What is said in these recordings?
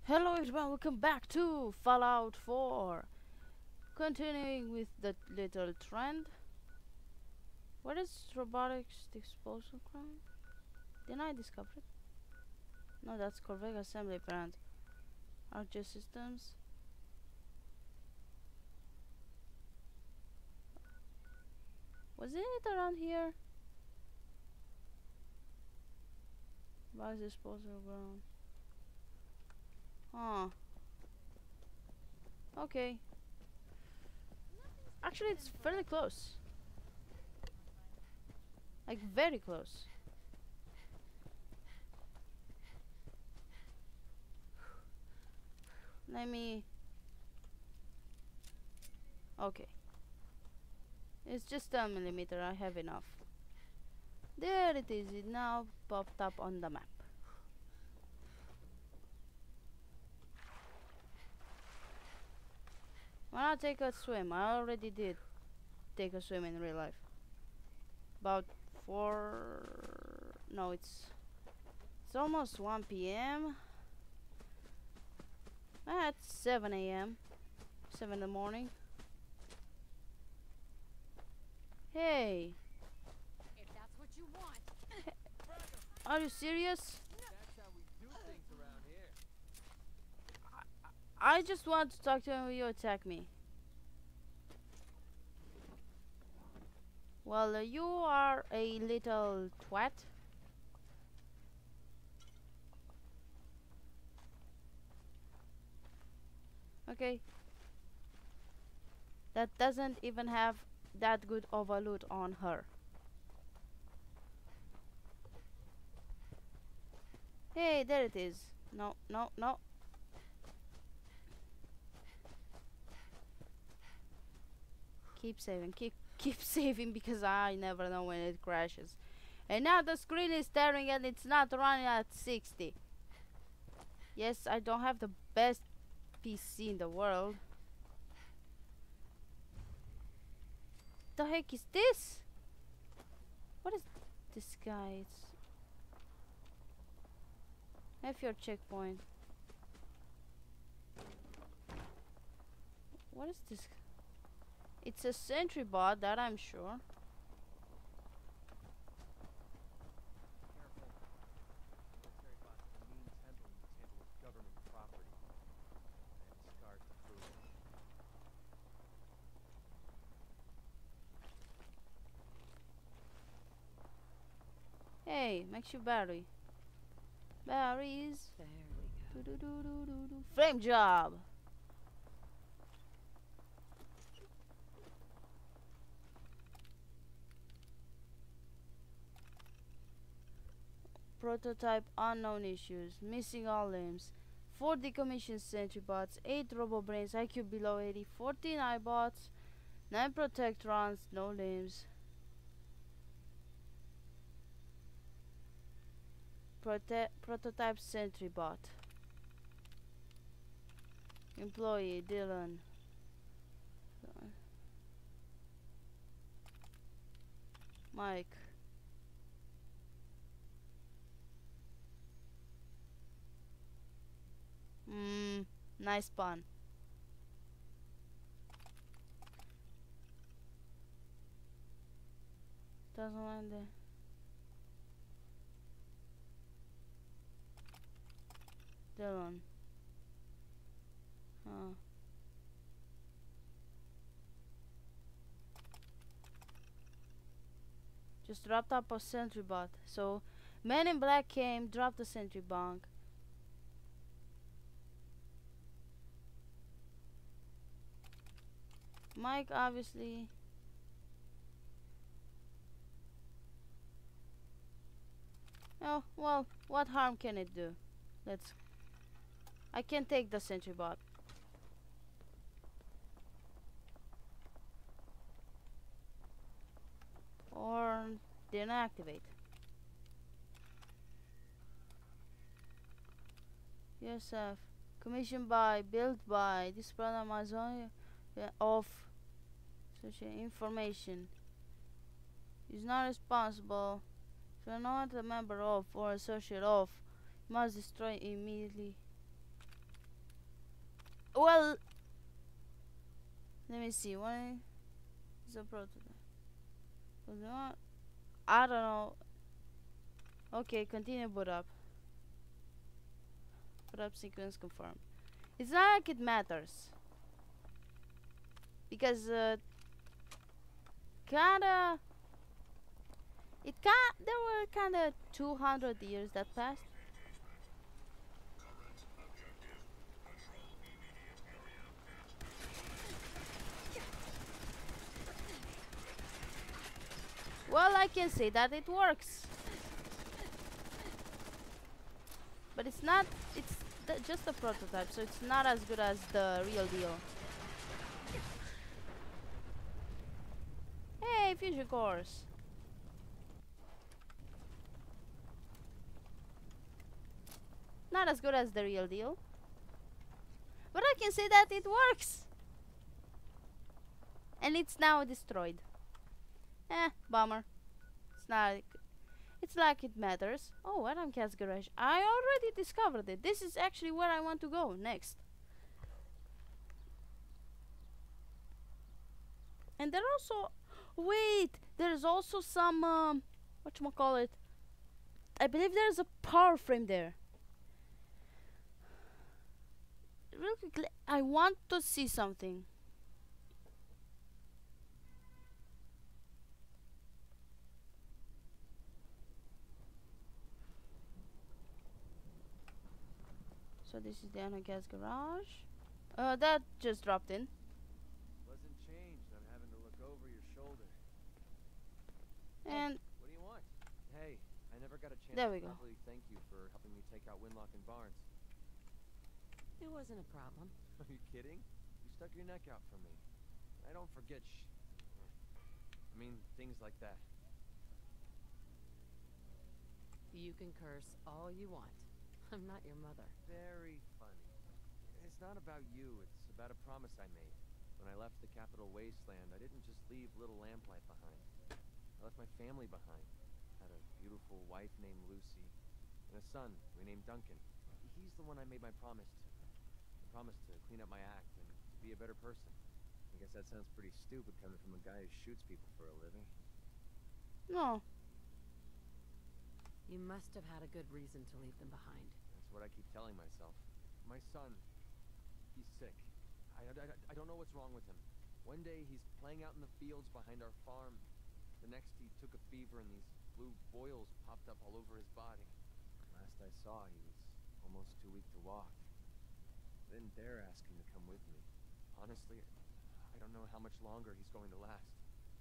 Hello everyone, welcome back to Fallout 4. Continuing with that little trend. What is robotics disposal crime? Didn't I discover it? No, that's Corvette assembly plant. Archer systems. Wasn't it around here? Box disposal ground. Huh. Okay. Actually, it's fairly close. Like, very close. Let me... Okay. It's just 10mm, I have enough. There it is, it now popped up on the map. Why not take a swim? I already did take a swim in real life. About 4... No, it's almost 1 p.m. At 7 a.m. 7 in the morning. Hey! If that's what you want. Are you serious? That's how we do things around here. I just want to talk to you when you attack me. Well, you are a little twat. Okay. That doesn't even have that good of a loot on her. Hey, there it is. No, no, no. Keep saving, keep saving, because I never know when it crashes. And now the screen is staring and it's not running at 60. Yes, I don't have the best PC in the world. The heck is this? What is this guy? It's have your checkpoint. What is this? It's a sentry bot, that I'm sure. Careful. Military bots are the means handling mishandle of government property. I have scars to prove it. Hey, makes you battery. Batteries. There we go. Frame job. Prototype unknown issues. Missing all limbs. 4 decommissioned sentry bots. 8 robo brains. IQ below 80. 14 iBots. 9 protectrons. No limbs. Prototype sentry bot. Employee Dylan. Mike. Nice pun. Doesn't mind it. Dylan. Huh. Just dropped up a sentry bot. So, Men in Black came, dropped the sentry bunk. Mike obviously. Oh, well, what harm can it do? I can take the sentry bot. Or didn't activate. Yes, commissioned by, built by, this program is only of such information. Is not responsible. So not a member of or associate of must destroy immediately. Well, let me see. What is a prototype? I don't know. Okay, continue boot up. Boot up sequence confirmed. It's not like it matters. Because, kinda... there were kinda 200 years that passed. Well, I can say that it works. But it's not, it's just a prototype, so it's not as good as the real deal. Hey, fusion cores. Not as good as the real deal. But I can say that it works. And it's now destroyed. Bummer. It's like it matters. Oh, Adam Cat's garage. I already discovered it. This is actually where I want to go next. And there also... Wait! There's also some... whatchamacallit? I believe there's a power frame there. Real quickly, I want to see something. So this is the Anna Gas garage. That just dropped in. Wasn't changed. I'm having to look over your shoulder. And What do you want? Hey, I never got a chance There to we go. properly thank you for helping me take out Winlock and Barnes. It wasn't a problem. Are you kidding? You stuck your neck out for me. I don't forget I mean, things like that. You can curse all you want. I'm not your mother. Very funny. It's not about you, it's about a promise I made. When I left the capital wasteland, I didn't just leave little lamplight behind. I left my family behind. Had a beautiful wife named Lucy, and a son we named Duncan. He's the one I made my promise to. I promised to clean up my act and to be a better person. I guess that sounds pretty stupid coming from a guy who shoots people for a living. no. You must have had a good reason to leave them behind. That's what I keep telling myself. My son, he's sick. I don't know what's wrong with him. One day he's playing out in the fields behind our farm. The next he took a fever and these blue boils popped up all over his body. Last I saw, he was almost too weak to walk. I didn't dare ask him to come with me. Honestly, I don't know how much longer he's going to last.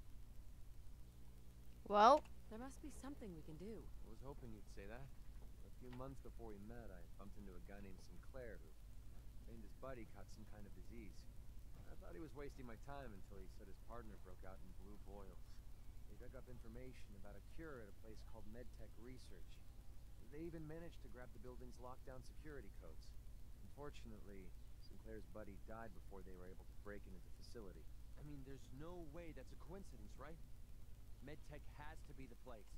Well, There must be something we can do. I was hoping you'd say that. A few months before we met, I bumped into a guy named Sinclair who claimed his buddy caught some kind of disease. I thought he was wasting my time until he said his partner broke out in blue boils. They dug up information about a cure at a place called MedTech Research. They even managed to grab the building's lockdown security codes. Unfortunately, Sinclair's buddy died before they were able to break into the facility. I mean, there's no way that's a coincidence, right? MedTech has to be the place.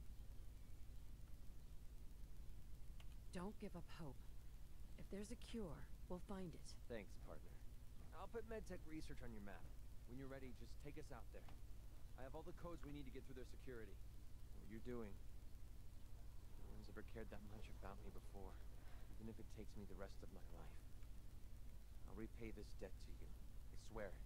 Don't give up hope. If there's a cure, we'll find it. Thanks, partner. I'll put MedTech Research on your map. When you're ready, just take us out there. I have all the codes we need to get through their security. What you're doing, no one's ever cared that much about me before, even if it takes me the rest of my life. I'll repay this debt to you. I swear it.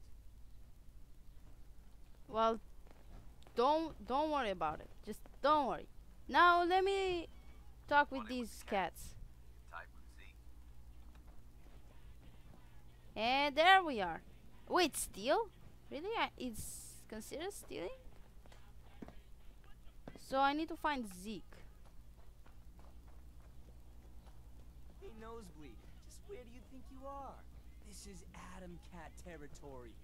well, don't worry about it. Just don't worry. Now let me talk with these cats. Type with Z. And there we are. Wait, steal? Really? It's considered stealing? So I need to find Zeke. Hey, Nosebleed, just where do you think you are? This is Adam Cat territory.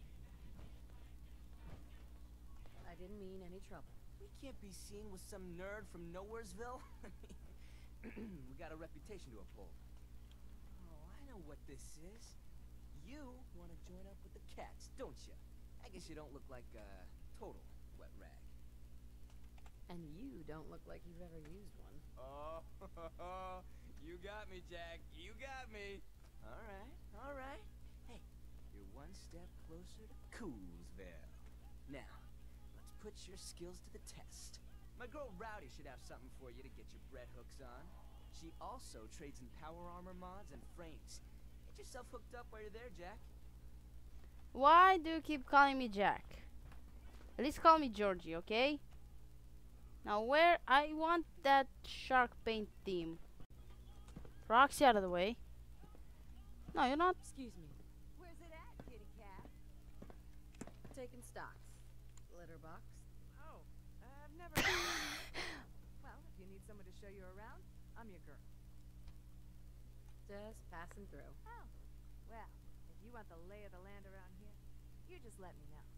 I didn't mean any trouble. We can't be seen with some nerd from Nowheresville. We got a reputation to uphold. Oh, I know what this is. You want to join up with the cats, don't you? I guess you don't look like a total wet rag. And you don't look like you've ever used one. Oh, you got me, Jack. You got me. All right, all right. one step closer to Coolsville. Now, let's put your skills to the test. My girl Rowdy should have something for you to get your bread hooks on. She also trades in power armor mods and frames. Get yourself hooked up while you're there, Jack. Why do you keep calling me Jack? At least call me Georgie, okay? Now where I want that shark paint theme. Roxy, out of the way. No, you're not. Excuse me. Where's it at, kitty cat? Taking stocks. Litter box. Oh, I've never... Well, if you need someone to show you around, I'm your girl. Just passing through. Oh, well, if you want the lay of the land around here, you just let me know.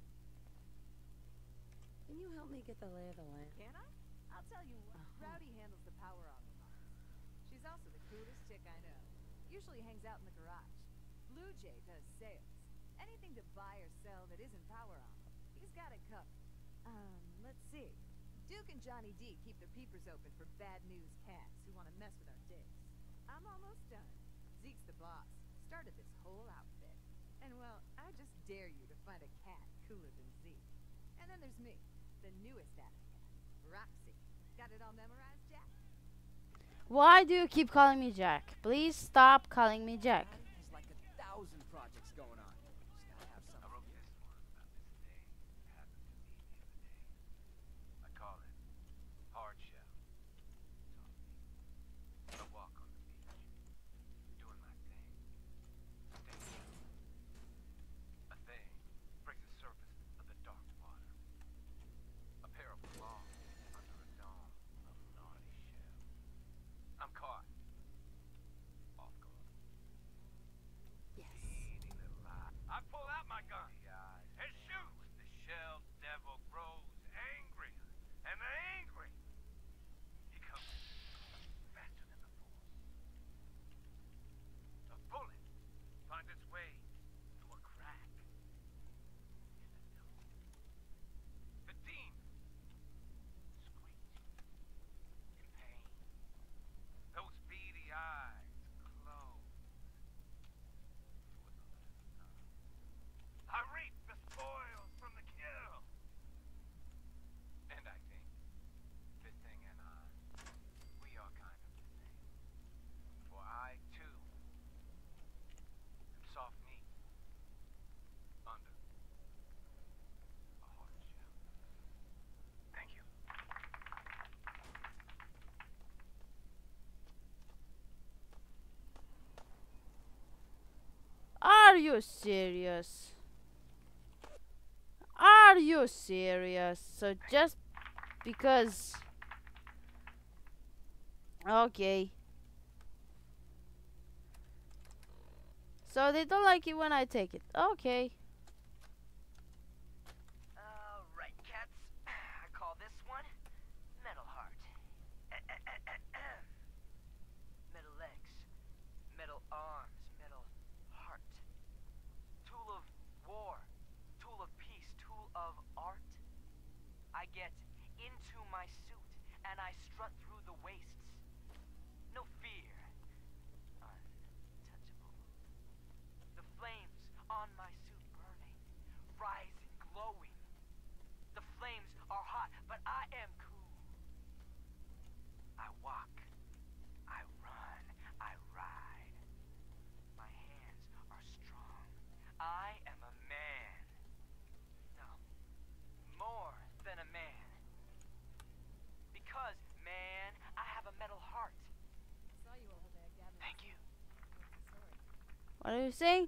Can you help me get the lay of the land? Can I? I'll tell you what. Rowdy handles the power armor mods. She's also the coolest chick I know. Usually hangs out in the garage. Blue Jay does sales. Anything to buy or sell that isn't power armor, he's got it covered. Let's see. Duke and Johnny D keep their peepers open for bad news cats who want to mess with our digs. I'm almost done. Zeke's the boss. Started this whole outfit. And well, I just dare you to find a cat cooler than Zeke. And then there's me, the newest Adam cat, Roxy. Got it all memorized, Jack? Why do you keep calling me Jack? Please stop calling me Jack. There's like 1,000 projects going on. Just gotta have something. I wrote this one about this thing that happened to me the other day. I call it hard shell. It's on me. I walk on the beach, doing my thing. Staying true. A thing breaks the surface of the dark water. A pair of claws under a dome of naughty shell. I'm caught. Off guard. Yes. Teeny little eye. I pull out my gun and shoot. The shell devil grows angry, and the angry becomes faster than the force. A bullet finds its way through a crack in the dome. The demon screeches in pain. Those beady eyes close for the last time. I reap the spoils from the kill. And I think this thing and I, we are kind of the same. For I, too, am soft meat under a hard shell. Thank you. Are you serious? Are you serious? So just because... Okay. So they don't like it when I take it. Okay. Alright, cats. I call this one Metal Heart. Metal legs, metal arms, metal heart. Tool of war, tool of peace, tool of art. I get into my suit and I strut through the wastes. No fear. Untouchable. The flames on my suit burning, rising, glowing. The flames are hot, but I am cool. I walk. I run. I ride. My hands are strong. I am a man. No. More than a man. Because, man, I have a metal heart. Saw you over there, Gavin. Thank you. Sorry. What are you saying?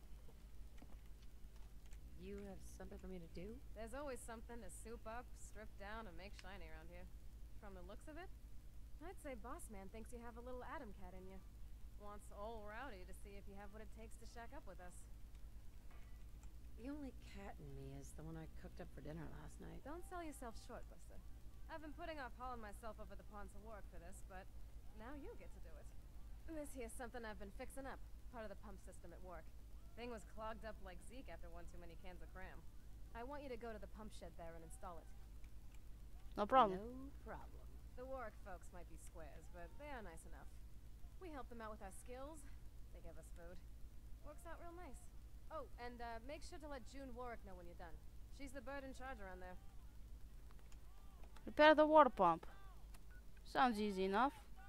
You have something for me to do? There's always something to soup up, strip down, and make shiny around here. From the looks of it, I'd say Boss Man thinks you have a little Adam cat in you. Wants old Rowdy to see if you have what it takes to shack up with us. The only cat in me is the one I cooked up for dinner last night. Don't sell yourself short, Buster. I've been putting off hauling myself over the ponds of work for this, but now you get to do it. This here's something I've been fixing up, part of the pump system at work. Thing was clogged up like Zeke after one too many cans of cram. I want you to go to the pump shed there and install it. No problem. No problem. The Warwick folks might be squares, but they are nice enough. We help them out with our skills. They give us food. Works out real nice. Oh, and make sure to let June Warwick know when you're done. She's the bird in charge around there. Repair the water pump. Sounds easy enough.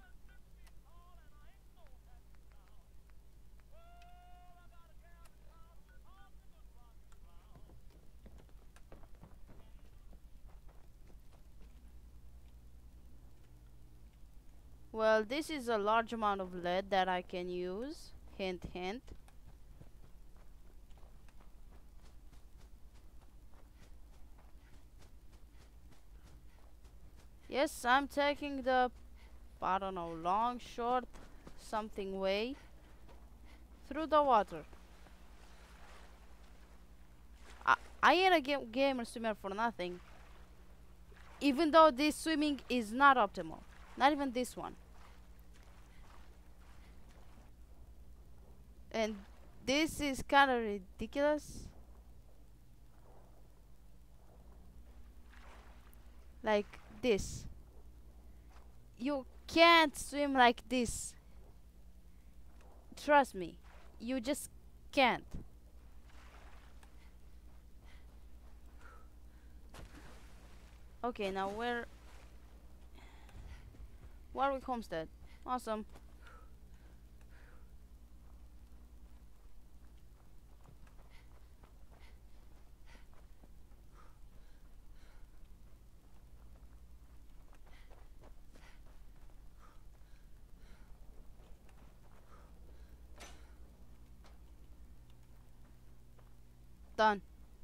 Well, this is a large amount of lead that I can use. Hint, hint. Yes, I'm taking the, I don't know, long, short, something way through the water. I ain't a gamer swimmer for nothing. Even though this swimming is not optimal. Not even this one. And this is kind of ridiculous. Like this. You can't swim like this. Trust me. You just can't. Okay, now Warwick Homestead. Awesome. Done.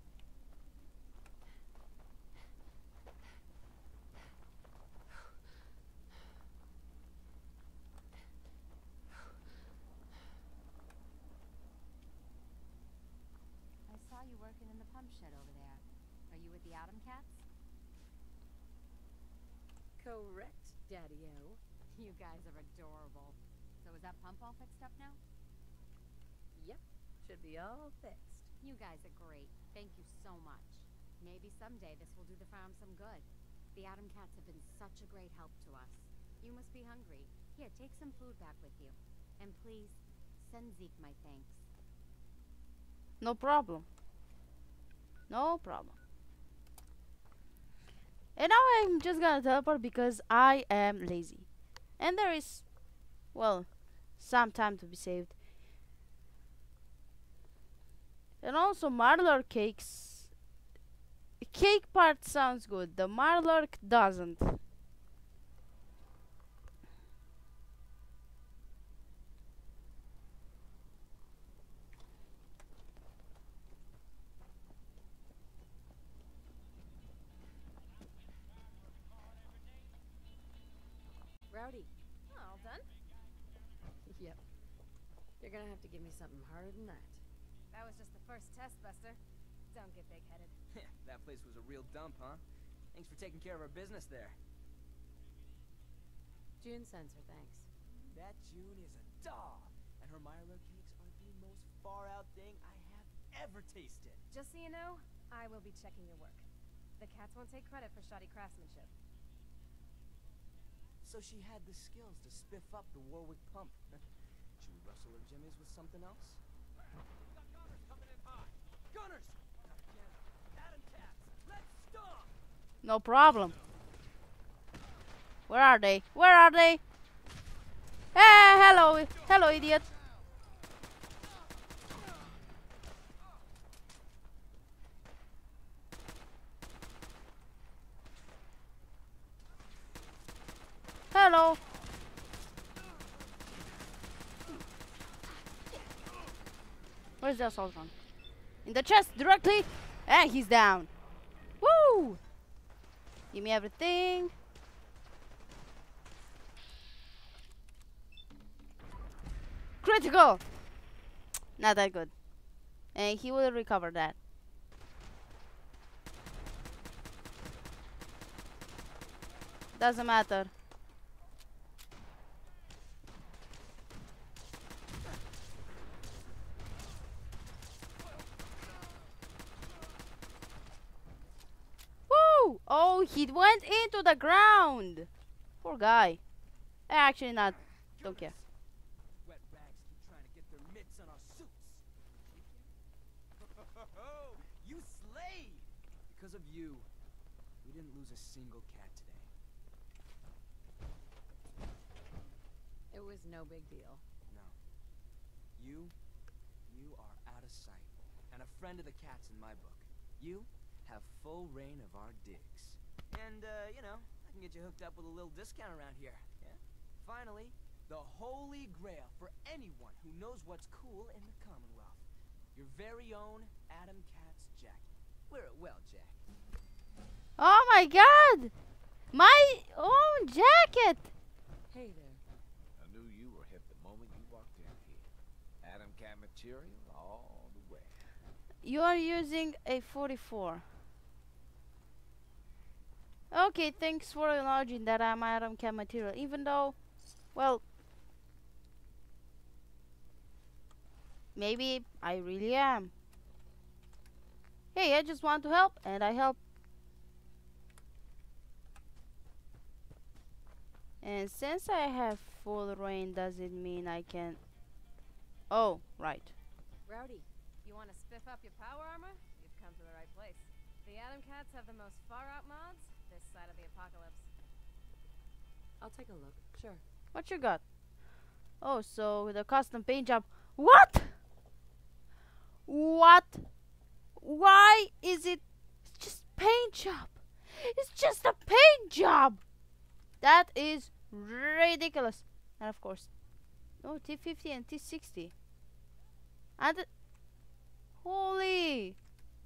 I saw you working in the pump shed over there. Are you with the Atom Cats? Correct, Daddy-O. You guys are adorable. So is that pump all fixed up now? Yep, should be all fixed. You guys are great. Thank you so much. Maybe someday this will do the farm some good. The Atom Cats have been such a great help to us. You must be hungry. Here, take some food back with you. And please, send Zeke my thanks. No problem. No problem. And now I'm just gonna teleport because I am lazy. And there is, well, some time to be saved. And also Marlark cakes. The cake part sounds good. The Marlark doesn't. Rowdy. Oh, all done? Yep. You're gonna have to give me something harder than that. That was just the first test, Buster. Don't get big-headed. That place was a real dump, huh? Thanks for taking care of our business there. June sends her thanks. That June is a doll, and her Milo cakes are the most far-out thing I have ever tasted. Just so you know, I will be checking your work. The Cats won't take credit for shoddy craftsmanship. So she had the skills to spiff up the Warwick pump. Should we rustle her jimmies with something else? Gunners coming in hot! Gunners! Not again. Atom Cats! Let's stomp! No problem. Where are they? Where are they? Hey, hello, hello, idiot. Hello. Where's the assault gun? In the chest, directly. And he's down. Woo! Give me everything. Critical! Not that good. And he will recover that. Doesn't matter. Woo! Oh, he went into the ground. Poor guy. Actually not. Don't care. Wet rags keep trying to get their mitts on our suits. You slayed! Because of you, we didn't lose a single cat today. It was no big deal. No. You are out of sight. And a friend of the cats in my book. You have full reign of our digs. And, you know, I can get you hooked up with a little discount around here. Yeah? Finally, the holy grail for anyone who knows what's cool in the Commonwealth. Your very own Adam Cat's jacket. Wear it well, Jack. Oh my god! My own jacket! Hey there. I knew you were hip the moment you walked in here. Adam Cat material all the way. You are using a 44. Okay, thanks for acknowledging that I'm Adam Cat material, even though, well, maybe I really am. Hey, I just want to help, and I help. And since I have full reign, doesn't mean I can... Oh, right. Rowdy, you want to spiff up your power armor? You've come to the right place. The Atom Cats have the most far-out mods this side of the apocalypse. I'll take a look. Sure. What you got? Oh, so the custom paint job. What? What? Why is it? It's just paint job. It's just a paint job. That is ridiculous. And of course, oh, T50 and T60. And holy.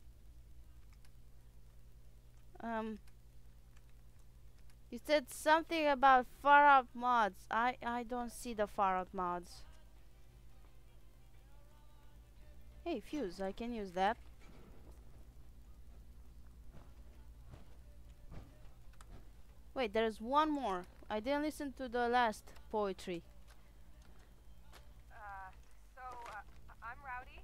You said something about far out mods. I don't see the far out mods. Hey, fuse, I can use that. Wait, there's one more. I didn't listen to the last poetry. I'm Rowdy,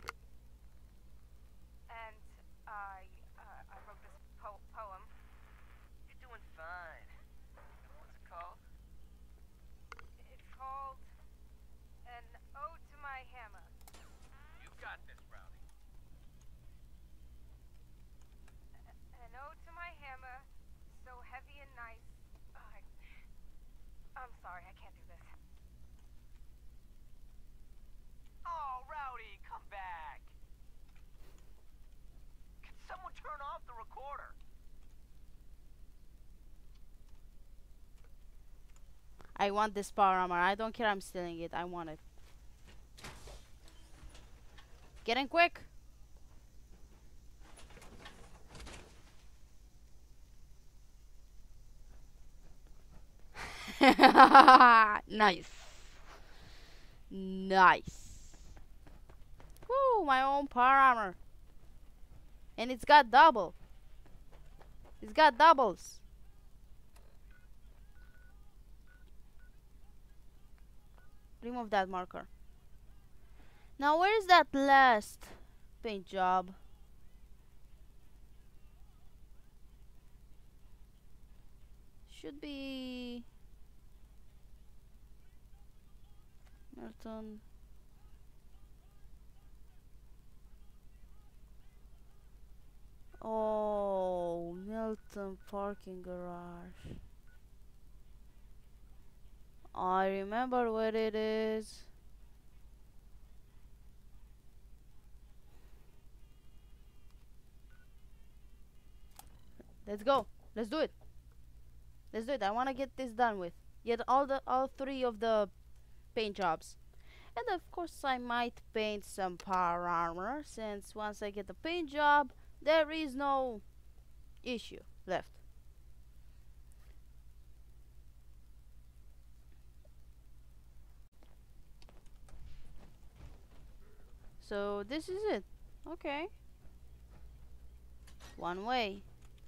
and I wrote this poem. You're doing fine. What's it called? It's called An Ode to My Hammer. You got this, Rowdy. An ode to my hammer, so heavy and nice. I'm sorry, I can't do this. Oh, Rowdy, come back. Can someone turn off the recorder? I want this power armor. I don't care, I'm stealing it. I want it. Get in quick. Nice. Nice. Woo, my own power armor. And it's got double. It's got doubles. Remove that marker. Now where is that last paint job? Should be Milton. Oh, Milton parking garage. I remember what it is. Let's go. Let's do it. Let's do it. I want to get this done with. Get all three of the paint jobs. And of course I might paint some power armor, since once I get the paint job, there is no issue left. So this is it. Okay. One way.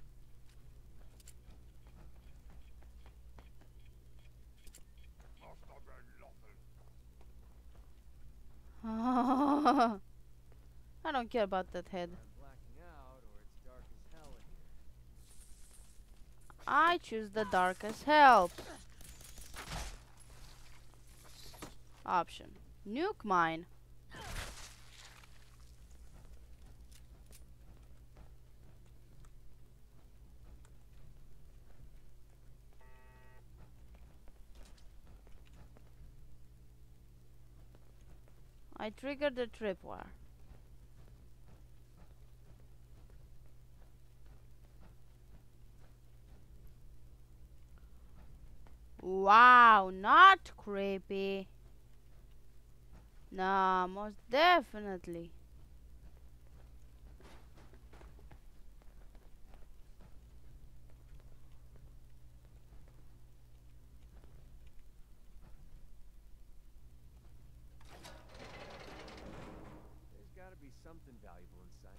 I don't care about that head. I'm blacking out, or it's dark as hell in here. I choose the dark as hell option. Nuke mine. I triggered the tripwire. Wow, not creepy. Nah, most definitely. There's gotta be something valuable inside.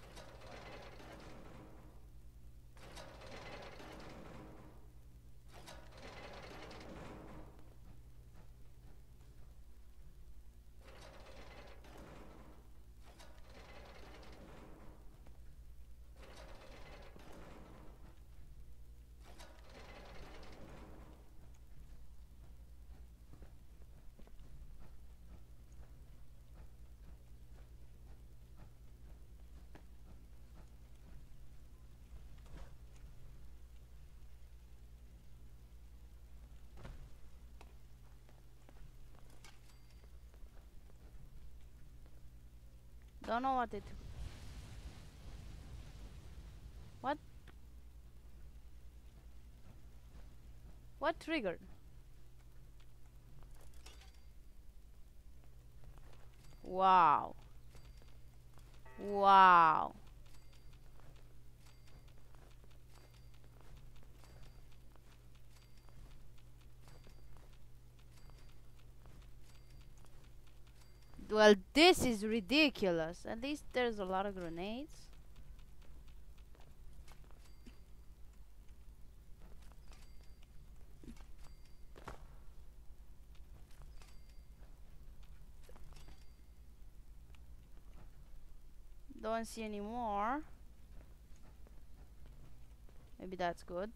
Don't know what it. What? What triggered? Wow. Wow. Well, this is ridiculous. At least there's a lot of grenades. Don't see any more. Maybe that's good.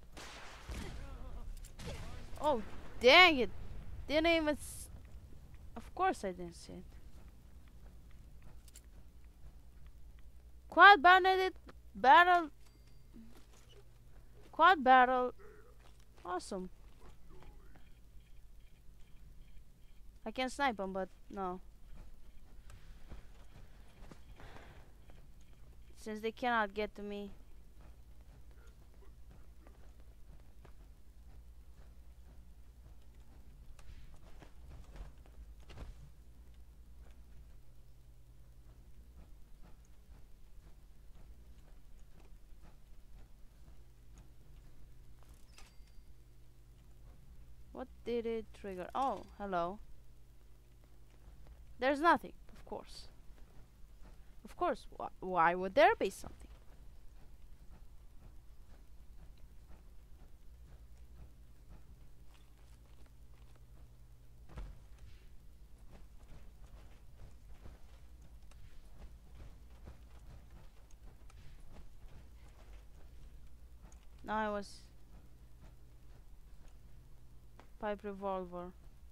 Oh, dang it. Didn't even of course I didn't see it. Quad bandit battle. Quad battle. Awesome. I can snipe them, but no. Since they cannot get to me. What did it trigger? Oh, hello. There's nothing, of course. Of course, why would there be something? No, I was pipe revolver.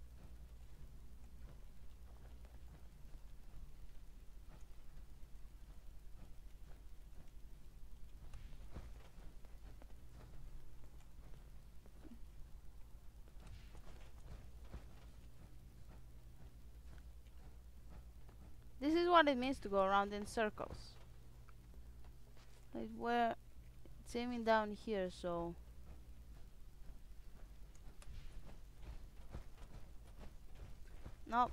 This is what it means to go around in circles. Like where it's aiming down here, so nope.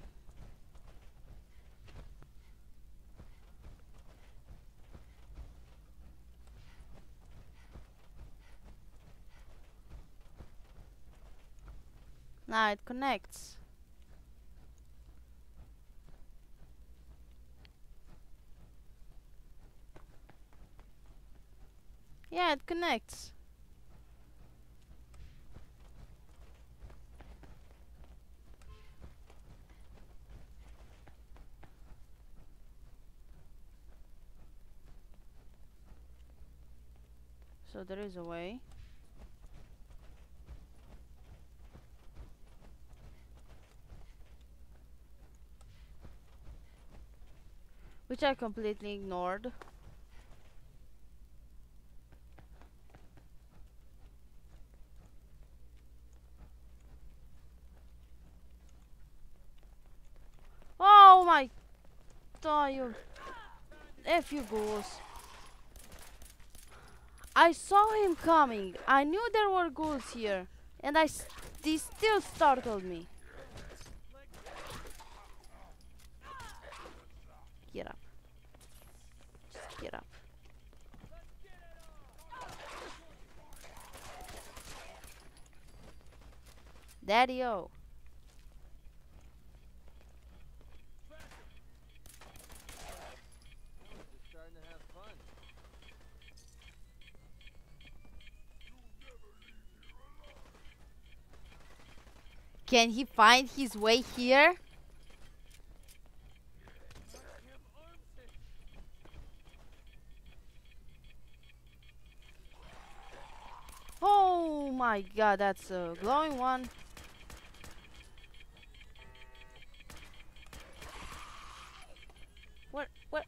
Now it connects. Yeah, it connects. So there is a way. Which I completely ignored. Oh my Oh, you. F you ghouls. I saw him coming. I knew there were ghouls here. And they still startled me. Get up. Just get up. Daddy-o. Just starting to have fun. Can he find his way here? Oh my god, that's a glowing one. What? That's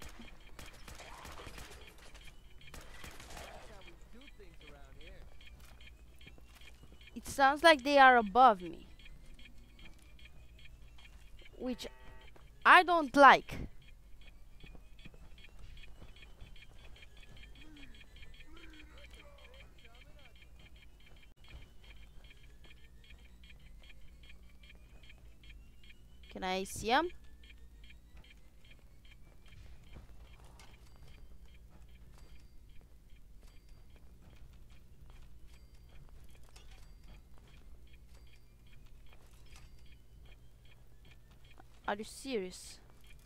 how we do things around here. It sounds like they are above me. Which I don't like. Can I see him? Are you serious?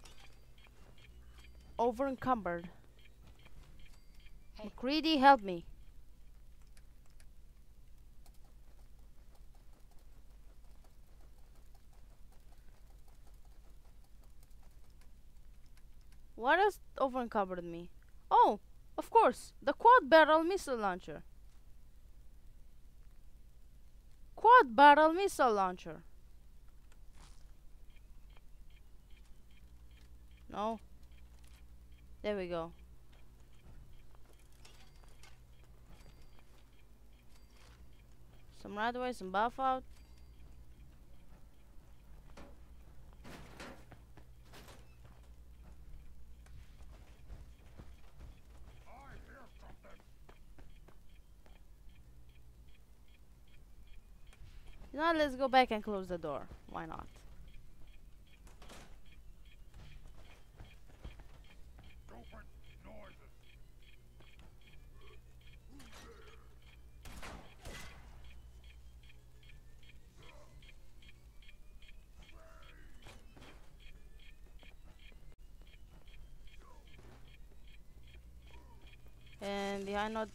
Over encumbered. Hey. McCready, help me. What else over encumbered me? Oh, of course, the quad barrel missile launcher. Quad barrel missile launcher. No. There we go. Some right away, some buff out. You know what, let's go back and close the door. Why not? And behind not.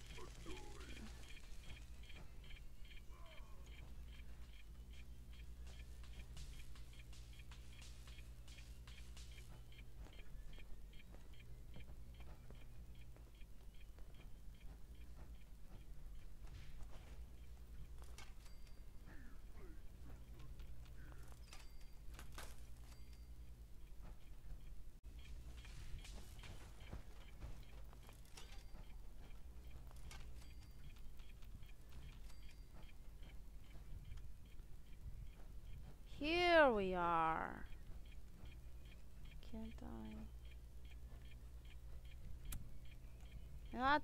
Here we are. Can't I? You know what?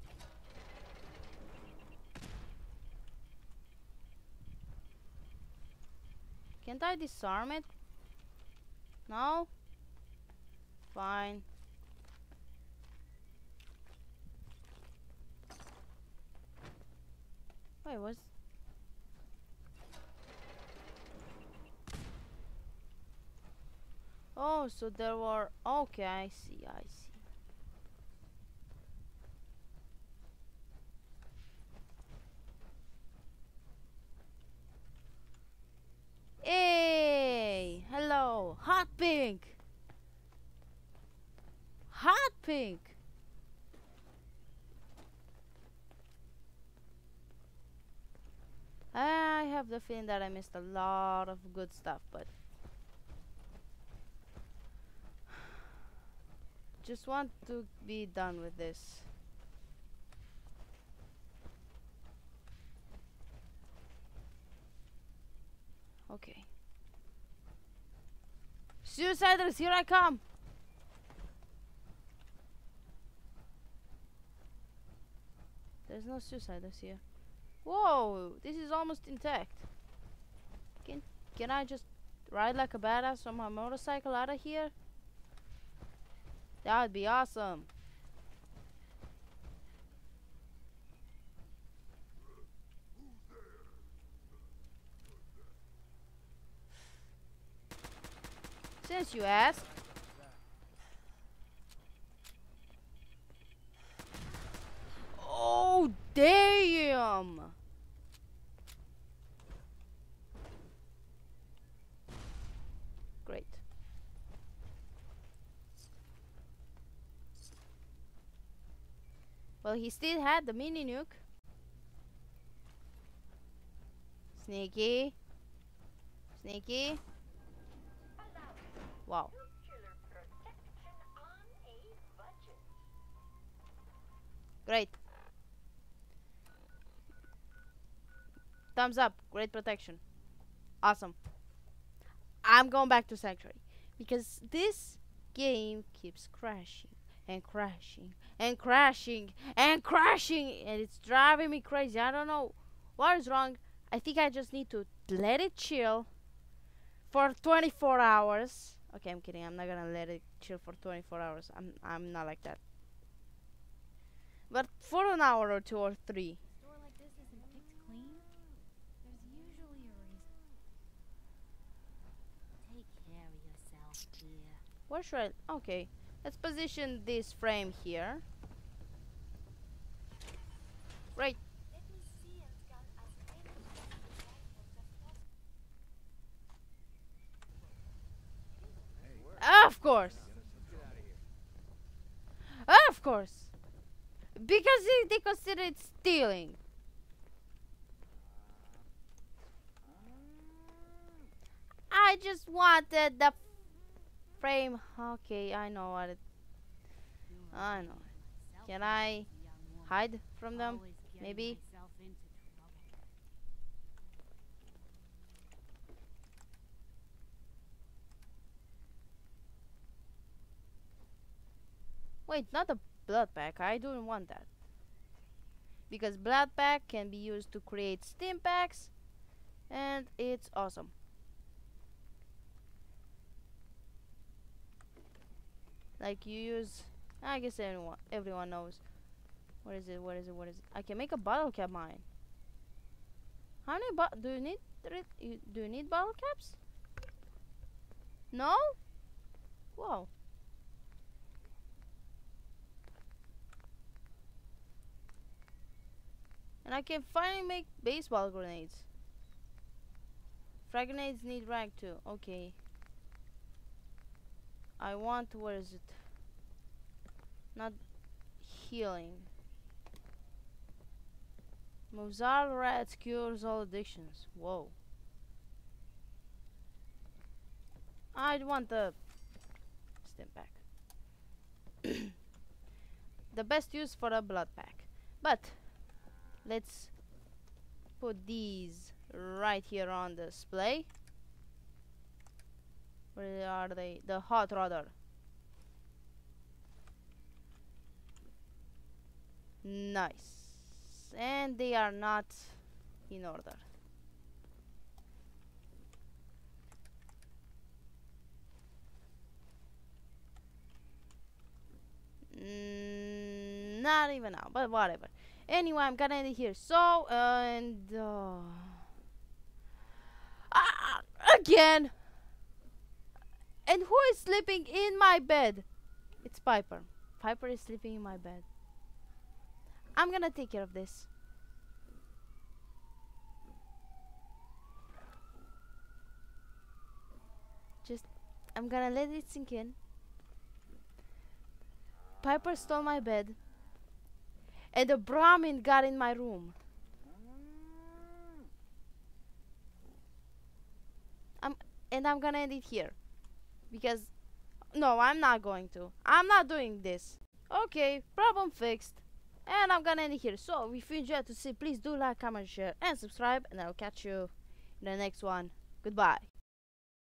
Can't I disarm it? No? Fine. Wait, what's... Oh, so there were... Okay, I see, I see. Hey! Hello! Hot pink! Hot pink! I have the feeling that I missed a lot of good stuff, but... Just want to be done with this. Okay. Suiciders, here I come! There's no suicides here. Whoa, this is almost intact. Can I just ride like a badass on my motorcycle out of here? That would be awesome. Since you asked. Oh, damn! Great. Well, he still had the mini nuke. Sneaky. Sneaky. Wow. Great. Thumbs up. Great protection. Awesome. I'm going back to Sanctuary because this game keeps crashing and crashing and crashing and crashing, and it's driving me crazy. I don't know what is wrong. I think I just need to let it chill for 24 hours. Okay, I'm kidding. I'm not gonna let it chill for 24 hours. I'm not like that. But for an hour or 2 or 3. Store like this isn't picked clean. There's usually a reason. Take care of yourself, dear. Where should I? Okay, let's position this frame here. Right. Let me see and scan as many rifles as possible. Of course. Of course. Because they consider it stealing. I just wanted the frame. Okay, I know what it. I know. Can I hide from them? Maybe. Wait, not a blood pack. I don't want that. Because blood pack can be used to create stim packs, and it's awesome. Like you use, I guess everyone knows. What is it? What is it? What is it? I can make a bottle cap mine. How many do you need? Do you need bottle caps? No? Whoa. And I can finally make baseball grenades. Frag grenades need rank too. Okay. I want, where is it? Not healing. Moves all rats, cures all addictions. Whoa. I want the stim pack. The best use for a blood pack. But let's put these right here on display. Where are they? The hot rodder. Nice. And they are not in order. Not even now, but whatever. Anyway, I'm gonna end it here. So, again. And who is sleeping in my bed? It's Piper. Piper is sleeping in my bed. I'm gonna take care of this. I'm gonna let it sink in. Piper stole my bed. And the Brahmin got in my room. I'm gonna end it here. Because, no, I'm not going to. I'm not doing this. Okay, problem fixed. And I'm gonna end it here. So, if you enjoyed to see, please do like, comment, share, and subscribe. And I'll catch you in the next one. Goodbye.